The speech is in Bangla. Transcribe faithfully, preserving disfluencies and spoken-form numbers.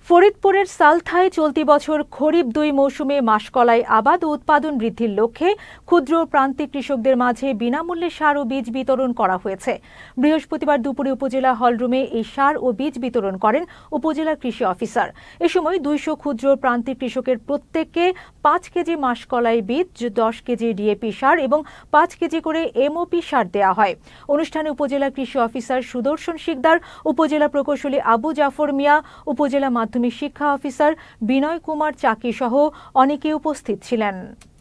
ফরিদপুরের সালথায় চলতি বছর খরিফ দুই মৌসুমে মাসকলাই আবাদ ও উৎপাদন বৃদ্ধির লক্ষ্যে ক্ষুদ্র প্রান্তিক কৃষকদের মাঝে বিনামূল্যে সার ও বীজ বিতরণ করা হয়েছে। বৃহস্পতিবার দুপুরে উপজেলা হলরুমে এই সার ও বীজ বিতরণ করেন উপজেলা কৃষি অফিসার। এ সময় দুইশো ক্ষুদ্র প্রান্তিক কৃষকের প্রত্যেককে পাঁচ কেজি মাসকলাই বীজ, দশ কেজি ডিএপি সার এবং পাঁচ কেজি করে এমওপি সার দেওয়া হয়। অনুষ্ঠানে উপজেলা কৃষি অফিসার সুদর্শন শিকদার, উপজেলা প্রকৌশলী আবু জাফর মিয়া, উপজেলা মাধ্যমিক শিক্ষা অফিসার বিনয় কুমার চাকি সহ অনেকে উপস্থিত ছিলেন।